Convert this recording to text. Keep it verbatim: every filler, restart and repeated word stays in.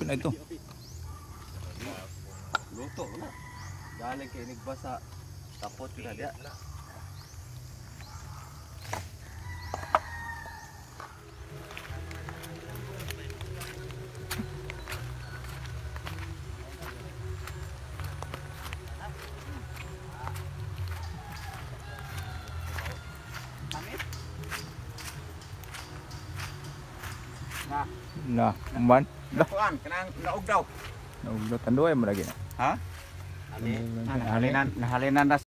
malapit na ito. Luto na. Galing kay nagbasa. Tapot na dia. Nah, man. Dah. Kuan, kanang naog daw. Naugdo tanduay mo lagi na. Ha? Nahalinan, nahalinan na